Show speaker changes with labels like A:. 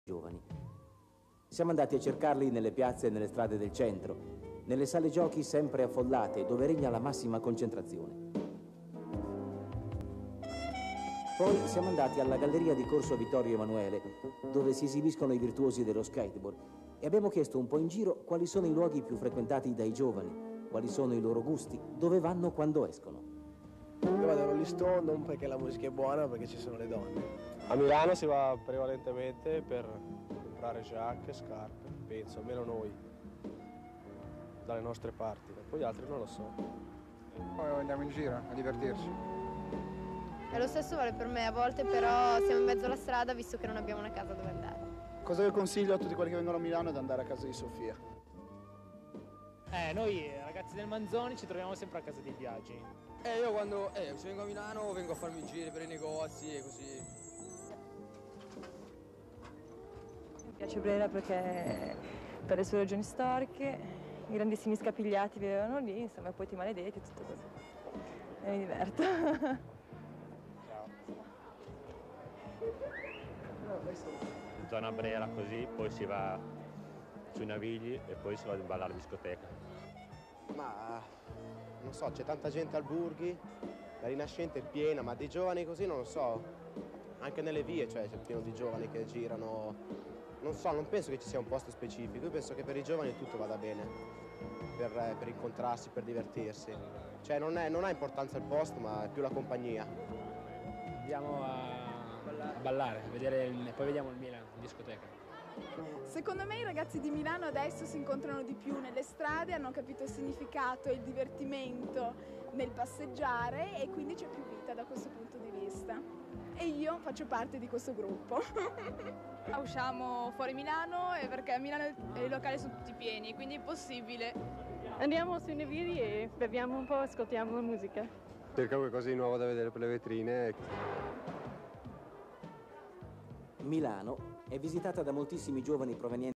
A: giovani. Siamo andati a cercarli nelle piazze e nelle strade del centro, nelle sale giochi sempre affollate, dove regna la massima concentrazione. Poi siamo andati alla galleria di Corso Vittorio Emanuele, dove si esibiscono i virtuosi dello skateboard, e abbiamo chiesto un po' in giro quali sono i luoghi più frequentati dai giovani, quali sono i loro gusti, dove vanno quando escono.
B: Io vado a Rolling Stone non perché la musica è buona, ma perché ci sono le donne.
C: A Milano si va prevalentemente per comprare giacche, scarpe, penso, almeno noi, dalle nostre parti, poi gli altri non lo so.
D: Poi andiamo in giro a divertirci.
E: E lo stesso vale per me, a volte però siamo in mezzo alla strada visto che non abbiamo una casa dove andare.
F: Cosa io consiglio a tutti quelli che vengono a Milano è di andare a casa di Sofia.
G: Noi ragazzi del Manzoni ci troviamo sempre a casa di Biagi.
H: Io quando se vengo a Milano vengo a farmi giri per i negozi e così.
I: Mi piace Brera perché per le sue ragioni storiche, i grandissimi scapigliati vivevano lì, insomma, poi ti maledetti, tutto così. E mi diverto.
J: Zona Brera così, poi si va sui Navigli e poi si va a ballare a discoteca.
C: Ma non so, c'è tanta gente al Burghi, la Rinascente è piena, ma dei giovani così non lo so. Anche nelle vie, cioè c'è pieno di giovani che girano. Non so, non penso che ci sia un posto specifico, io penso che per i giovani tutto vada bene, per incontrarsi, per divertirsi. Cioè non ha importanza il posto, ma è più la compagnia.
G: Andiamo a ballare, poi vediamo il Milan in discoteca.
K: Secondo me i ragazzi di Milano adesso si incontrano di più nelle strade, hanno capito il significato e il divertimento nel passeggiare e quindi c'è più vita da questo punto di vista. E io faccio parte di questo gruppo.
L: Usciamo fuori Milano perché a Milano i locali sono tutti pieni, quindi è possibile.
I: Andiamo sui Navigli e beviamo un po', ascoltiamo la musica.
C: Cerca qualcosa di nuovo da vedere per le vetrine.
A: Milano è visitata da moltissimi giovani provenienti